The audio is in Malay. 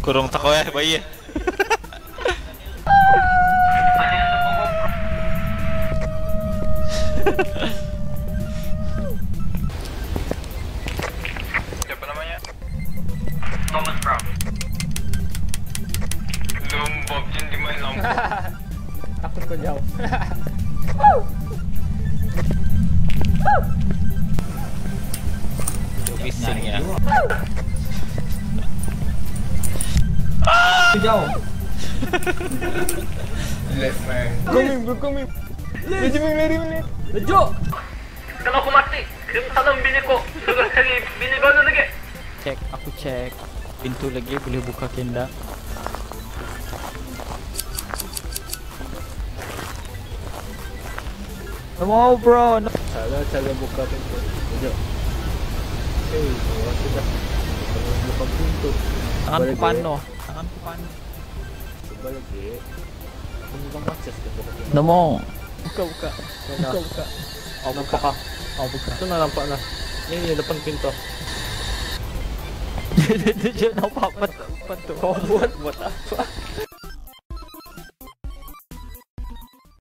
Kurang takut bayi. Siapa namanya? Thomas Brown. Lombok jin di main lombok. Takut kau jauh. Bising ya. Jauh. Left man. Coming. Lari. Lejo. Kalau aku mati, kirim salam bini ko. Sudah cari bini baru lagi. Aku cek pintu lagi boleh buka tenda. Mau bro. Salah cara buka pintu. Lejo. Sudah. Buka pintu. Tanganku pano. Coba lagi. Ini kamu akses ke buka pintu. Namo. Buka. Oh buka. Itu nak nampak lah. Ini depan pintu. Dia nampak apa tu? Kau buat apa?